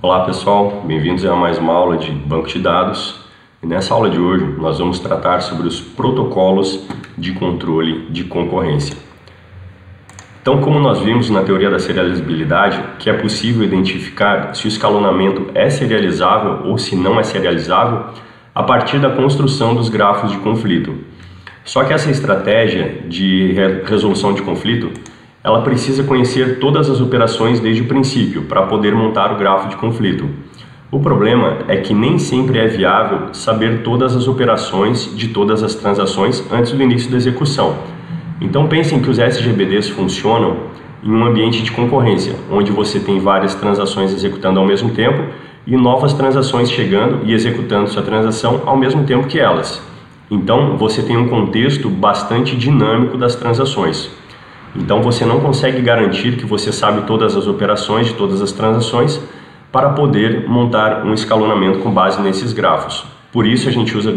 Olá pessoal, bem-vindos a mais uma aula de banco de dados. E nessa aula de hoje nós vamos tratar sobre os protocolos de controle de concorrência. Então, como nós vimos na teoria da serializabilidade, que é possível identificar se o escalonamento é serializável ou se não é serializável a partir da construção dos grafos de conflito. Só que essa estratégia de resolução de conflito ela precisa conhecer todas as operações desde o princípio para poder montar o grafo de conflito. O problema é que nem sempre é viável saber todas as operações de todas as transações antes do início da execução. Então pensem que os SGBDs funcionam em um ambiente de concorrência, onde você tem várias transações executando ao mesmo tempo e novas transações chegando e executando sua transação ao mesmo tempo que elas. Então você tem um contexto bastante dinâmico das transações. Então você não consegue garantir que você sabe todas as operações de todas as transações para poder montar um escalonamento com base nesses grafos. Por isso a gente usa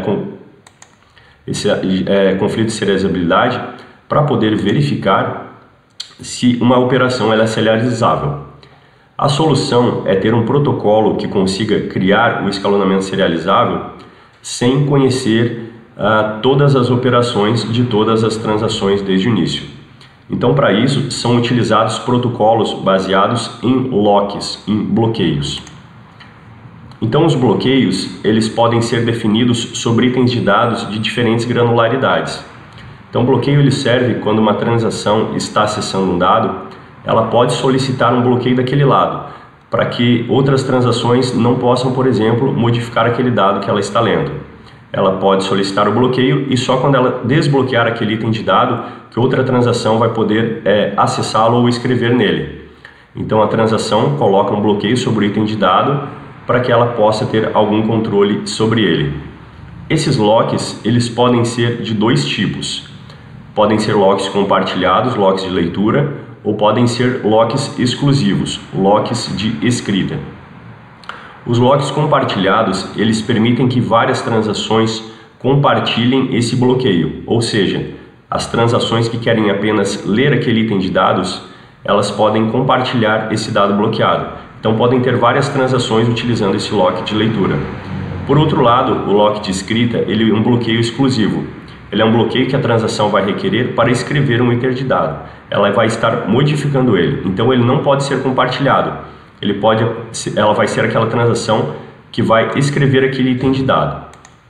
conflito de serializabilidade para poder verificar se uma operação ela é serializável. A solução é ter um protocolo que consiga criar o escalonamento serializável sem conhecer todas as operações de todas as transações desde o início. Então, para isso, são utilizados protocolos baseados em locks, em bloqueios. Então, os bloqueios, eles podem ser definidos sobre itens de dados de diferentes granularidades. Então, o bloqueio ele serve quando uma transação está acessando um dado, ela pode solicitar um bloqueio daquele lado, para que outras transações não possam, por exemplo, modificar aquele dado que ela está lendo. Ela pode solicitar o bloqueio e só quando ela desbloquear aquele item de dado que outra transação vai poder acessá-lo ou escrever nele. Então a transação coloca um bloqueio sobre o item de dado para que ela possa ter algum controle sobre ele. Esses locks eles podem ser de dois tipos. Podem ser locks compartilhados, locks de leitura, ou podem ser locks exclusivos, locks de escrita. Os locks compartilhados, eles permitem que várias transações compartilhem esse bloqueio, ou seja, as transações que querem apenas ler aquele item de dados, elas podem compartilhar esse dado bloqueado. Então podem ter várias transações utilizando esse lock de leitura. Por outro lado, o lock de escrita, ele é um bloqueio exclusivo. Ele é um bloqueio que a transação vai requerer para escrever um item de dado. Ela vai estar modificando ele, então ele não pode ser compartilhado. Ela vai ser aquela transação que vai escrever aquele item de dado.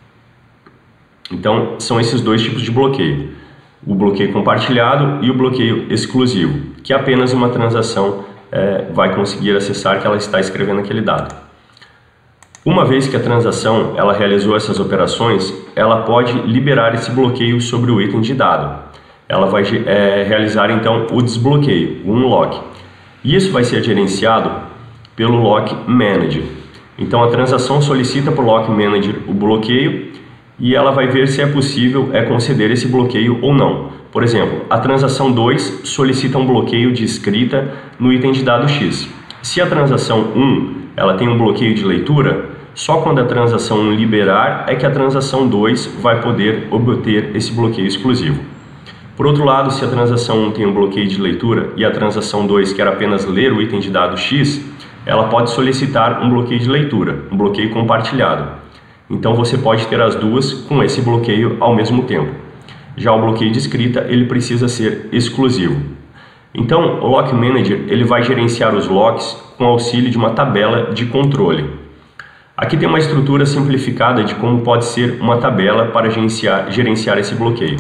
Então, são esses dois tipos de bloqueio. O bloqueio compartilhado e o bloqueio exclusivo, que apenas uma transação vai conseguir acessar que ela está escrevendo aquele dado. Uma vez que a transação ela realizou essas operações, ela pode liberar esse bloqueio sobre o item de dado. Ela vai realizar então o desbloqueio, o unlock. E isso vai ser gerenciado pelo Lock Manager. Então a transação solicita para o Lock Manager o bloqueio e ela vai ver se é possível conceder esse bloqueio ou não. Por exemplo, a transação 2 solicita um bloqueio de escrita no item de dado X. Se a transação 1 ela tem um bloqueio de leitura, só quando a transação 1 liberar é que a transação 2 vai poder obter esse bloqueio exclusivo. Por outro lado, se a transação 1 tem um bloqueio de leitura e a transação 2 quer apenas ler o item de dado X, ela pode solicitar um bloqueio de leitura, um bloqueio compartilhado. Então você pode ter as duas com esse bloqueio ao mesmo tempo. Já o bloqueio de escrita, ele precisa ser exclusivo. Então o Lock Manager ele vai gerenciar os locks com auxílio de uma tabela de controle. Aqui tem uma estrutura simplificada de como pode ser uma tabela para gerenciar esse bloqueio.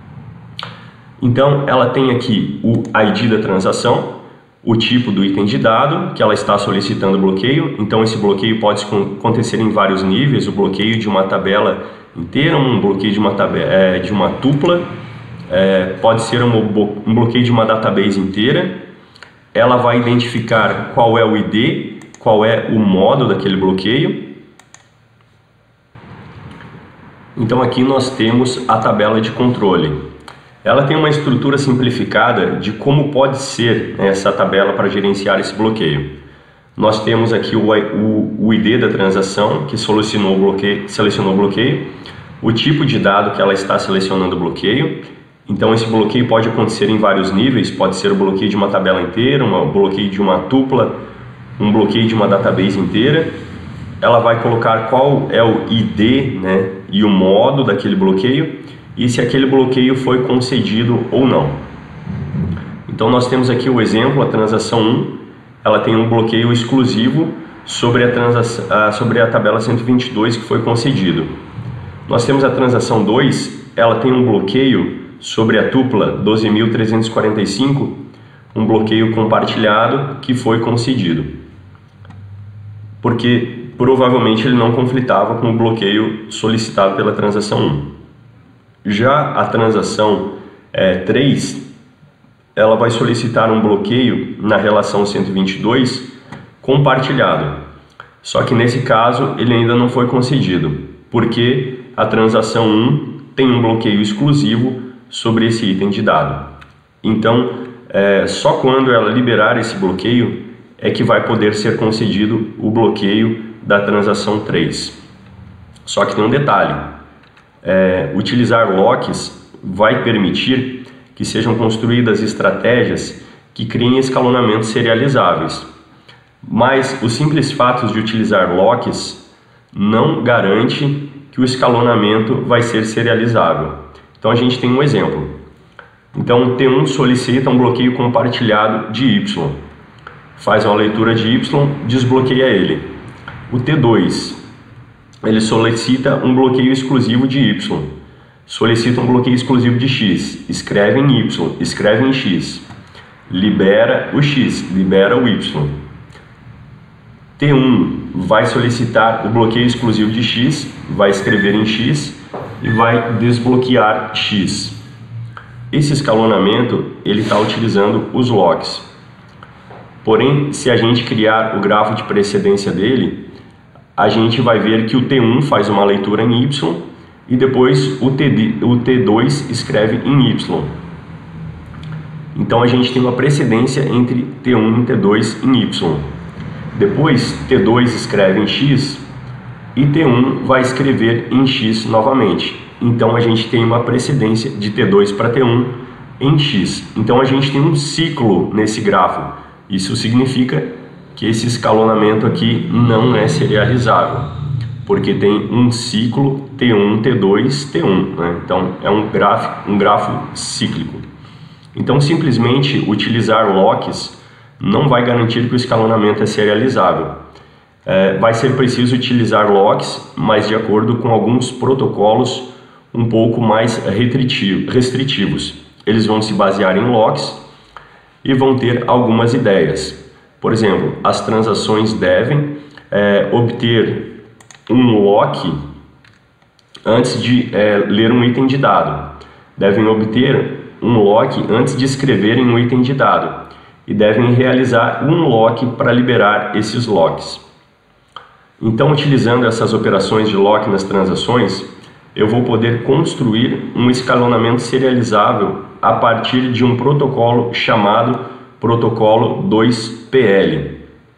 Então ela tem aqui o ID da transação, o tipo do item de dado que ela está solicitando bloqueio. Então esse bloqueio pode acontecer em vários níveis, o bloqueio de uma tabela inteira, um bloqueio de uma tupla, pode ser um bloqueio de uma database inteira. Ela vai identificar qual é o ID, qual é o modo daquele bloqueio. Então aqui nós temos a tabela de controle. Ela tem uma estrutura simplificada de como pode ser essa tabela para gerenciar esse bloqueio. Nós temos aqui o ID da transação que selecionou o bloqueio, o tipo de dado que ela está selecionando o bloqueio. Então esse bloqueio pode acontecer em vários níveis, pode ser o bloqueio de uma tabela inteira, o bloqueio de uma tupla, um bloqueio de uma database inteira, ela vai colocar qual é o ID, né, e o modo daquele bloqueio e se aquele bloqueio foi concedido ou não. Então nós temos aqui o exemplo, a transação 1, ela tem um bloqueio exclusivo sobre a tabela 122 que foi concedido. Nós temos a transação 2, ela tem um bloqueio sobre a tupla 12.345, um bloqueio compartilhado que foi concedido, porque provavelmente ele não conflitava com o bloqueio solicitado pela transação 1. Já a transação 3, ela vai solicitar um bloqueio na relação 122 compartilhado, só que nesse caso ele ainda não foi concedido, porque a transação 1 tem um bloqueio exclusivo sobre esse item de dado. Então, só quando ela liberar esse bloqueio é que vai poder ser concedido o bloqueio da transação 3. Só que tem um detalhe, utilizar locks vai permitir que sejam construídas estratégias que criem escalonamentos serializáveis. Mas o simples fato de utilizar locks não garante que o escalonamento vai ser serializável. Então a gente tem um exemplo. Então o T1 solicita um bloqueio compartilhado de Y, faz uma leitura de Y, desbloqueia ele. O T2, ele solicita um bloqueio exclusivo de Y, solicita um bloqueio exclusivo de X, escreve em Y, escreve em X, libera o X, libera o Y. T1 vai solicitar o bloqueio exclusivo de X, vai escrever em X e vai desbloquear X. Esse escalonamento ele está utilizando os locks. Porém, se a gente criar o grafo de precedência dele, a gente vai ver que o T1 faz uma leitura em Y e depois o T2 escreve em Y. Então a gente tem uma precedência entre T1 e T2 em Y. Depois T2 escreve em X e T1 vai escrever em X novamente. Então a gente tem uma precedência de T2 para T1 em X. Então a gente tem um ciclo nesse grafo. Isso significa que esse escalonamento aqui não é serializável, porque tem um ciclo T1, T2, T1, né? Então é um grafo cíclico. Então simplesmente utilizar locks não vai garantir que o escalonamento é serializável. Vai ser preciso utilizar locks, mas de acordo com alguns protocolos um pouco mais restritivos. Eles vão se basear em locks e vão ter algumas ideias. Por exemplo, as transações devem obter um lock antes de ler um item de dado. Devem obter um lock antes de escreverem um item de dado. E devem realizar um lock para liberar esses locks. Então, utilizando essas operações de lock nas transações, eu vou poder construir um escalonamento serializável a partir de um protocolo chamado protocolo 2PL,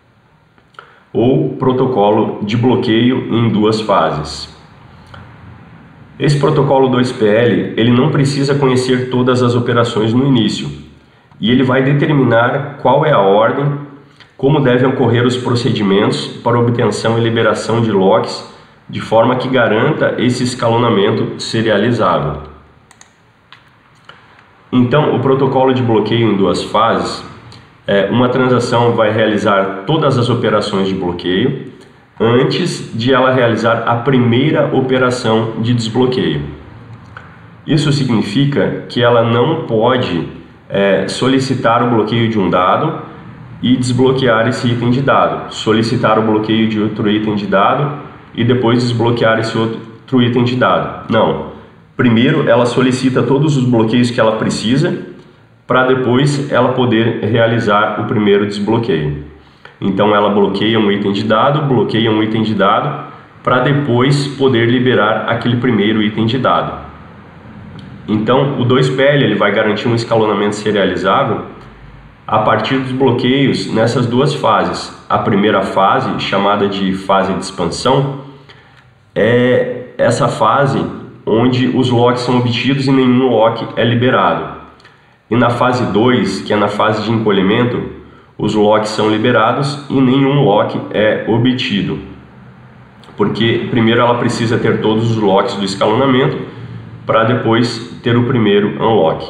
ou protocolo de bloqueio em duas fases. Esse protocolo 2PL, ele não precisa conhecer todas as operações no início, e ele vai determinar qual é a ordem, como devem ocorrer os procedimentos para obtenção e liberação de locks, de forma que garanta esse escalonamento serializável. Então, o protocolo de bloqueio em duas fases, uma transação vai realizar todas as operações de bloqueio antes de ela realizar a primeira operação de desbloqueio. Isso significa que ela não pode solicitar o bloqueio de um dado e desbloquear esse item de dado, solicitar o bloqueio de outro item de dado e depois desbloquear esse outro item de dado. Não. Primeiro ela solicita todos os bloqueios que ela precisa para depois ela poder realizar o primeiro desbloqueio. Então ela bloqueia um item de dado, bloqueia um item de dado para depois poder liberar aquele primeiro item de dado. Então o 2PL ele vai garantir um escalonamento serializável a partir dos bloqueios nessas duas fases. A primeira fase, chamada de fase de expansão, é essa fase onde os locks são obtidos e nenhum lock é liberado. E na fase 2, que é na fase de encolhimento, os locks são liberados e nenhum lock é obtido, porque primeiro ela precisa ter todos os locks do escalonamento para depois ter o primeiro unlock.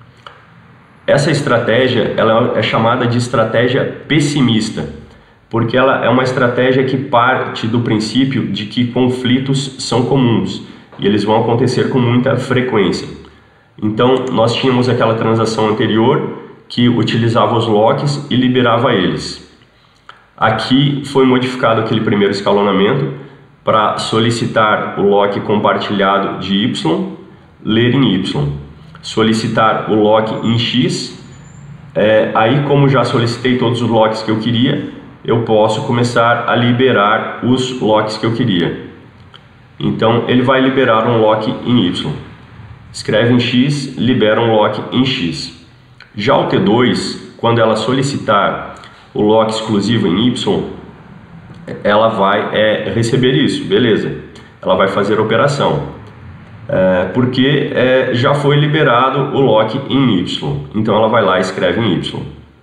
Essa estratégia ela é chamada de estratégia pessimista, porque ela é uma estratégia que parte do princípio de que conflitos são comuns e eles vão acontecer com muita frequência. Então, nós tínhamos aquela transação anterior que utilizava os locks e liberava eles. Aqui foi modificado aquele primeiro escalonamento para solicitar o lock compartilhado de Y, ler em Y. Solicitar o lock em X, aí como já solicitei todos os locks que eu queria, eu posso começar a liberar os locks que eu queria. Então ele vai liberar um lock em Y. Escreve em X, libera um lock em X. Já o T2, quando ela solicitar o lock exclusivo em Y, ela vai receber isso, beleza. Ela vai fazer a operação. Porque já foi liberado o lock em Y, então ela vai lá e escreve em Y.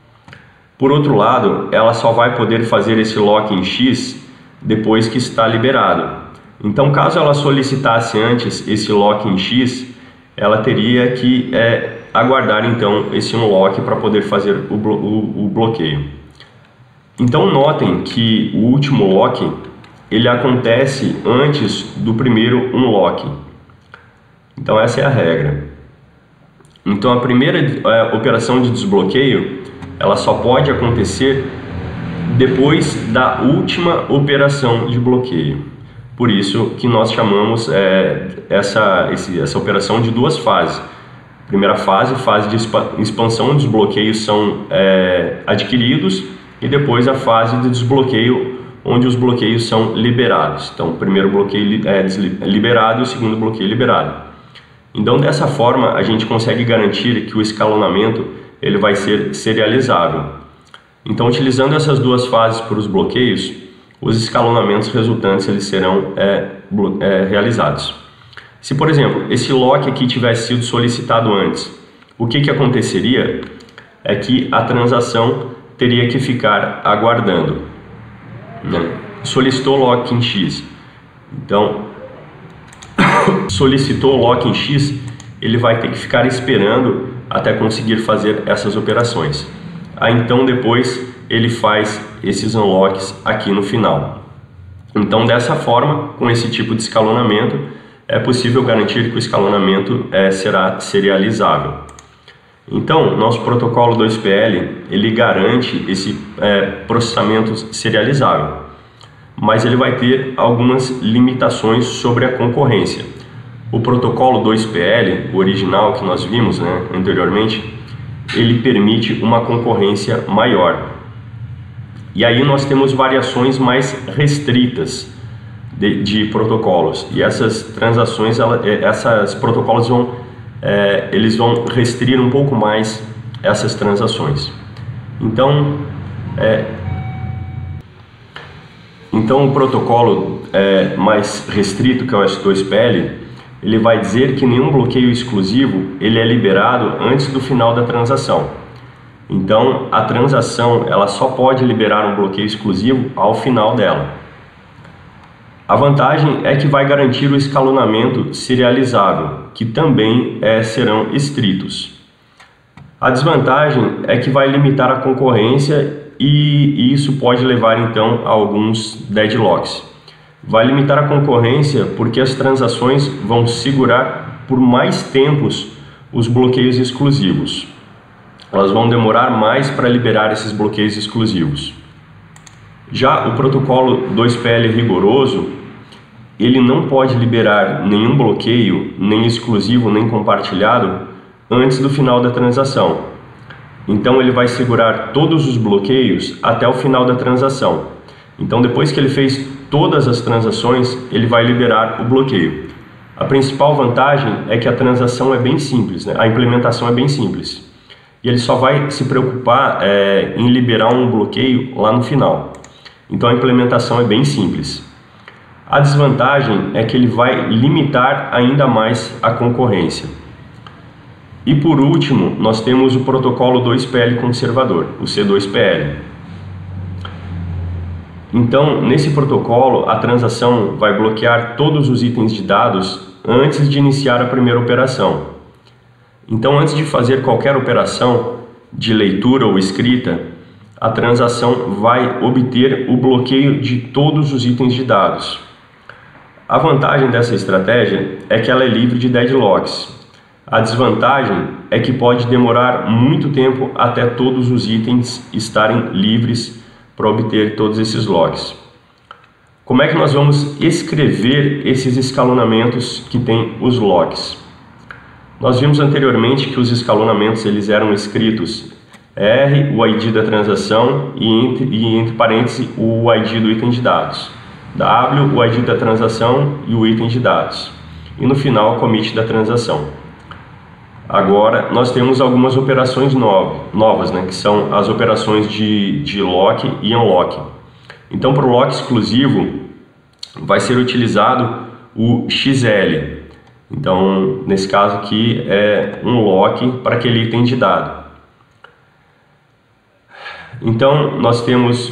Por outro lado, ela só vai poder fazer esse lock em X depois que está liberado. Então, caso ela solicitasse antes esse lock em X, ela teria que aguardar então esse unlock para poder fazer o bloqueio. Então notem que o último lock ele acontece antes do primeiro unlock. Então essa é a regra. Então a primeira operação de desbloqueio ela só pode acontecer depois da última operação de bloqueio. Por isso que nós chamamos essa operação de duas fases. Primeira fase, fase de expansão, onde os bloqueios são adquiridos, e depois a fase de desbloqueio, onde os bloqueios são liberados. Então o primeiro bloqueio liberado e o segundo bloqueio liberado. Então dessa forma a gente consegue garantir que o escalonamento ele vai ser serializável. Então utilizando essas duas fases para os bloqueios, os escalonamentos resultantes eles serão realizados. Se por exemplo esse lock aqui tivesse sido solicitado antes, o que aconteceria é que a transação teria que ficar aguardando, né? Solicitou lock em X, então solicitou o lock em X, ele vai ter que ficar esperando até conseguir fazer essas operações. Aí então depois ele faz esses unlocks aqui no final. Então dessa forma, com esse tipo de escalonamento, é possível garantir que o escalonamento será serializável. Então, nosso protocolo 2PL, ele garante esse processamento serializável, mas ele vai ter algumas limitações sobre a concorrência. O protocolo 2PL, o original que nós vimos anteriormente, ele permite uma concorrência maior. E aí nós temos variações mais restritas de protocolos. E essas transações, esses protocolos eles vão restringir um pouco mais essas transações. Então o protocolo mais restrito, que é o S2PL, ele vai dizer que nenhum bloqueio exclusivo ele é liberado antes do final da transação. Então a transação ela só pode liberar um bloqueio exclusivo ao final dela. A vantagem é que vai garantir o escalonamento serializável, que também serão estritos. A desvantagem é que vai limitar a concorrência e isso pode levar então a alguns deadlocks. Vai limitar a concorrência porque as transações vão segurar por mais tempos os bloqueios exclusivos. Elas vão demorar mais para liberar esses bloqueios exclusivos. Já o protocolo 2PL rigoroso, ele não pode liberar nenhum bloqueio, nem exclusivo, nem compartilhado, antes do final da transação. Então ele vai segurar todos os bloqueios até o final da transação. Então depois que ele fez todas as transações, ele vai liberar o bloqueio. A principal vantagem é que a transação é bem simples, a implementação é bem simples. E ele só vai se preocupar em liberar um bloqueio lá no final. Então a implementação é bem simples. A desvantagem é que ele vai limitar ainda mais a concorrência. E por último, nós temos o protocolo 2PL conservador, o C2PL. Então, nesse protocolo, a transação vai bloquear todos os itens de dados antes de iniciar a primeira operação. Então, antes de fazer qualquer operação de leitura ou escrita, a transação vai obter o bloqueio de todos os itens de dados. A vantagem dessa estratégia é que ela é livre de deadlocks. A desvantagem é que pode demorar muito tempo até todos os itens estarem livres para obter todos esses locks. Como é que nós vamos escrever esses escalonamentos que tem os locks? Nós vimos anteriormente que os escalonamentos eles eram escritos R, o ID da transação e entre parênteses o ID do item de dados. W, o ID da transação e o item de dados. E no final, o commit da transação. Agora, nós temos algumas operações novas, né, que são as operações de lock e unlock. Então, para o lock exclusivo, vai ser utilizado o XL. Então, nesse caso aqui, é um lock para aquele item de dado. Então, nós temos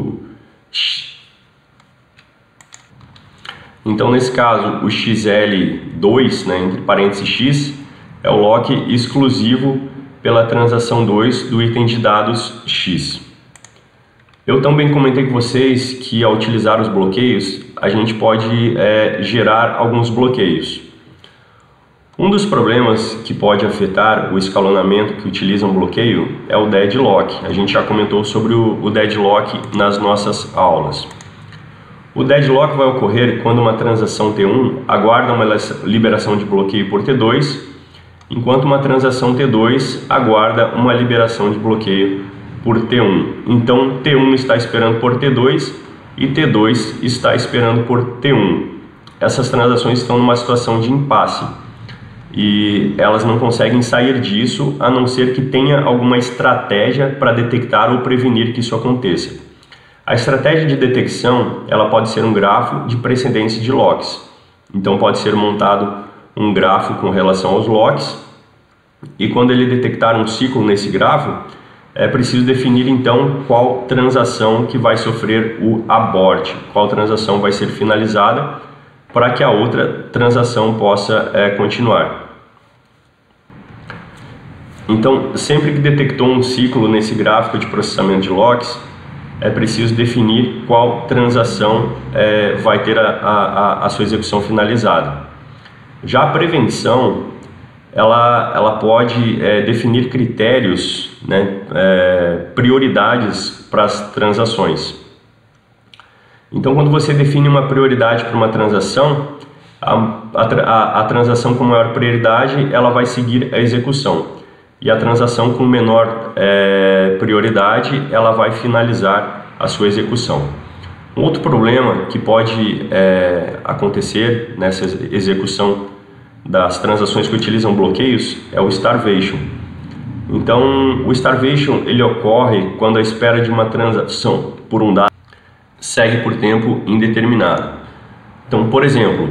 Então, nesse caso, o XL2, né, entre parênteses X, é o lock exclusivo pela transação 2 do item de dados X. Eu também comentei com vocês que ao utilizar os bloqueios, a gente pode gerar alguns bloqueios. Um dos problemas que pode afetar o escalonamento que utiliza um bloqueio é o deadlock. A gente já comentou sobre o deadlock nas nossas aulas. O deadlock vai ocorrer quando uma transação T1 aguarda uma liberação de bloqueio por T2, enquanto uma transação T2 aguarda uma liberação de bloqueio por T1. Então, T1 está esperando por T2 e T2 está esperando por T1. Essas transações estão numa situação de impasse e elas não conseguem sair disso a não ser que tenha alguma estratégia para detectar ou prevenir que isso aconteça. A estratégia de detecção ela pode ser um grafo de precedência de locks. Então, pode ser montado um grafo com relação aos locks e quando ele detectar um ciclo nesse grafo, é preciso definir então qual transação que vai sofrer o abort, qual transação vai ser finalizada para que a outra transação possa continuar. Então, sempre que detectou um ciclo nesse gráfico de processamento de locks, é preciso definir qual transação vai ter a sua execução finalizada. Já a prevenção, ela pode definir critérios, né, prioridades para as transações. Então, quando você define uma prioridade para uma transação, a transação com maior prioridade ela vai seguir a execução. E a transação com menor prioridade ela vai finalizar a sua execução. Um outro problema que pode acontecer nessa execução das transações que utilizam bloqueios é o starvation. Então, o starvation ele ocorre quando a espera de uma transação por um dado segue por tempo indeterminado. Então, por exemplo,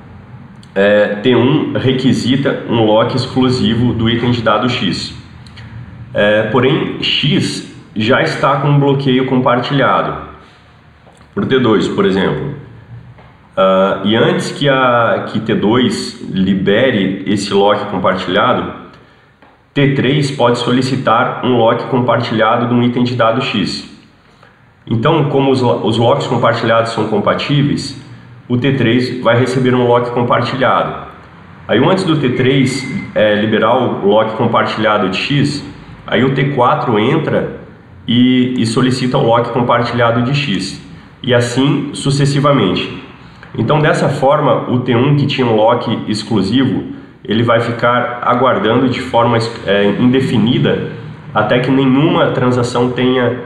T1 requisita um lock exclusivo do item de dado X. Porém, X já está com um bloqueio compartilhado por T2, por exemplo. E antes que T2 libere esse lock compartilhado, T3 pode solicitar um lock compartilhado de um item de dado X. Então, como os locks compartilhados são compatíveis, o T3 vai receber um lock compartilhado. Aí, antes do T3 liberar o lock compartilhado de X, aí o T4 entra e solicita o lock compartilhado de X. E assim sucessivamente. Então, dessa forma, o T1 que tinha um lock exclusivo, ele vai ficar aguardando de forma indefinida até que nenhuma transação tenha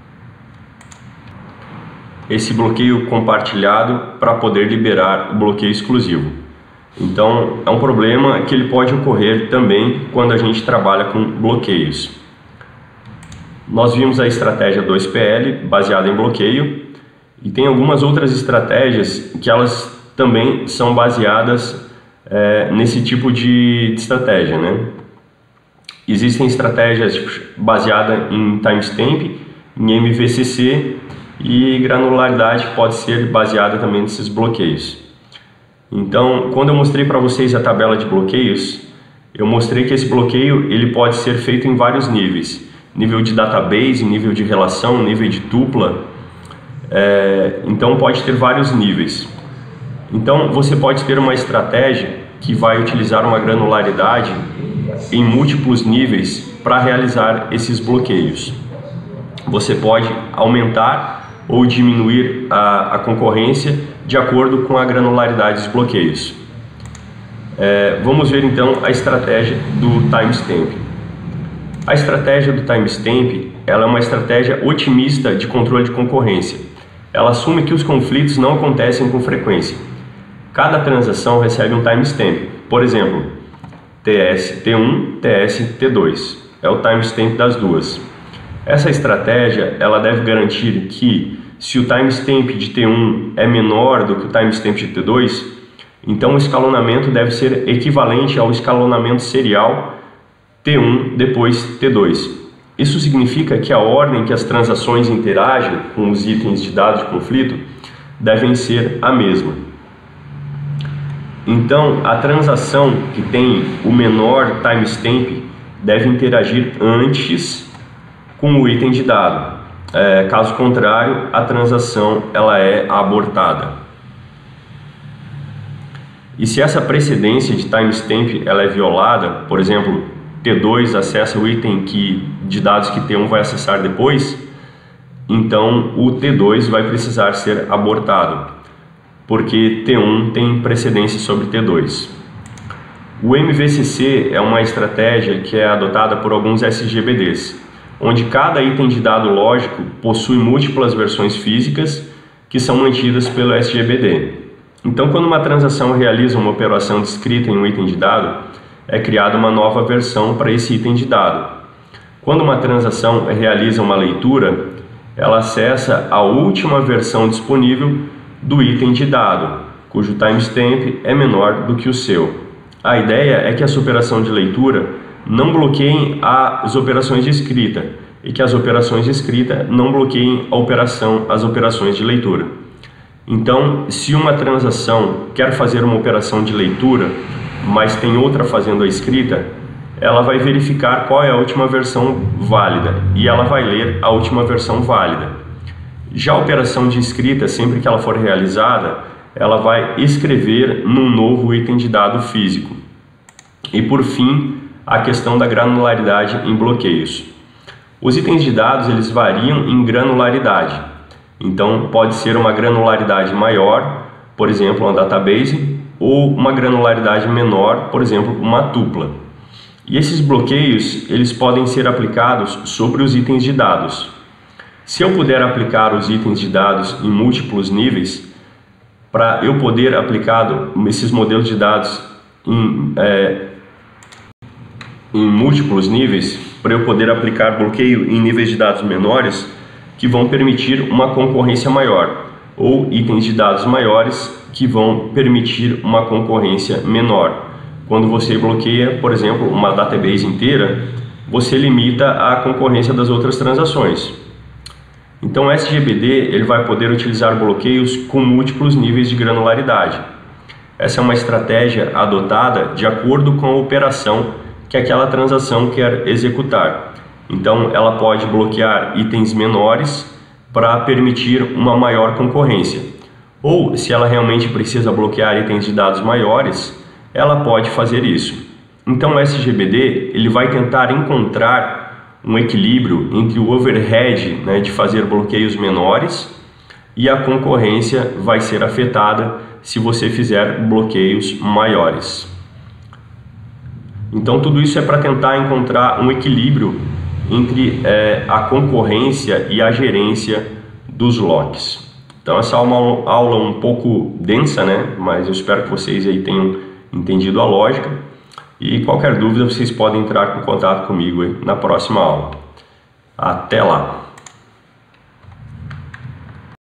esse bloqueio compartilhado para poder liberar o bloqueio exclusivo. Então, é um problema que ele pode ocorrer também quando a gente trabalha com bloqueios. Nós vimos a estratégia 2PL baseada em bloqueio e tem algumas outras estratégias que elas também são baseadas nesse tipo de estratégia, né? Existem estratégias baseadas em timestamp, em MVCC, e granularidade pode ser baseada também nesses bloqueios. Então, quando eu mostrei para vocês a tabela de bloqueios, eu mostrei que esse bloqueio ele pode ser feito em vários níveis. Nível de database, nível de relação, nível de tupla. Então pode ter vários níveis. Então você pode ter uma estratégia que vai utilizar uma granularidade em múltiplos níveis para realizar esses bloqueios. Você pode aumentar ou diminuir a concorrência de acordo com a granularidade dos bloqueios. Vamos ver então a estratégia do timestamp. A estratégia do timestamp ela é uma estratégia otimista de controle de concorrência. Ela assume que os conflitos não acontecem com frequência. Cada transação recebe um timestamp. Por exemplo, TS-T1, TS-T2. É o timestamp das duas. Essa estratégia ela deve garantir que, se o timestamp de T1 é menor do que o timestamp de T2, então o escalonamento deve ser equivalente ao escalonamento serial T1 depois T2. Isso significa que a ordem que as transações interagem com os itens de dados de conflito devem ser a mesma. Então, a transação que tem o menor timestamp deve interagir antes com o item de dado. Caso contrário, a transação ela é abortada. E se essa precedência de timestamp ela é violada, por exemplo, T2 acessa o item de dados que T1 vai acessar depois, então o T2 vai precisar ser abortado, porque T1 tem precedência sobre T2. O MVCC é uma estratégia que é adotada por alguns SGBDs, onde cada item de dado lógico possui múltiplas versões físicas que são mantidas pelo SGBD. Então, quando uma transação realiza uma operação descrita em um item de dado, é criada uma nova versão para esse item de dado. Quando uma transação realiza uma leitura, ela acessa a última versão disponível do item de dado, cujo timestamp é menor do que o seu. A ideia é que essa operação de leitura não bloqueiem as operações de escrita e que as operações de escrita não bloqueiem as operações de leitura. Então, se uma transação quer fazer uma operação de leitura, mas tem outra fazendo a escrita, ela vai verificar qual é a última versão válida e ela vai ler a última versão válida. Já a operação de escrita, sempre que ela for realizada, ela vai escrever num novo item de dado físico. E por fim, a questão da granularidade em bloqueios. Os itens de dados eles variam em granularidade. Então pode ser uma granularidade maior, por exemplo, uma database, ou uma granularidade menor, por exemplo, uma tupla. E esses bloqueios eles podem ser aplicados sobre os itens de dados. Se eu puder aplicar os itens de dados em múltiplos níveis, para eu poder aplicar esses modelos de dados em múltiplos níveis, para eu poder aplicar bloqueio em níveis de dados menores, que vão permitir uma concorrência maior, ou itens de dados maiores que vão permitir uma concorrência menor. Quando você bloqueia, por exemplo, uma database inteira, você limita a concorrência das outras transações. Então o SGBD ele vai poder utilizar bloqueios com múltiplos níveis de granularidade. Essa é uma estratégia adotada de acordo com a operação que aquela transação quer executar. Então ela pode bloquear itens menores para permitir uma maior concorrência. Ou se ela realmente precisa bloquear itens de dados maiores, ela pode fazer isso. Então o SGBD ele vai tentar encontrar um equilíbrio entre o overhead, de fazer bloqueios menores, e a concorrência vai ser afetada se você fizer bloqueios maiores. Então tudo isso é para tentar encontrar um equilíbrio entre a concorrência e a gerência dos locks. Então essa é uma aula um pouco densa, mas eu espero que vocês aí tenham entendido a lógica. E qualquer dúvida vocês podem entrar em contato comigo aí na próxima aula. Até lá!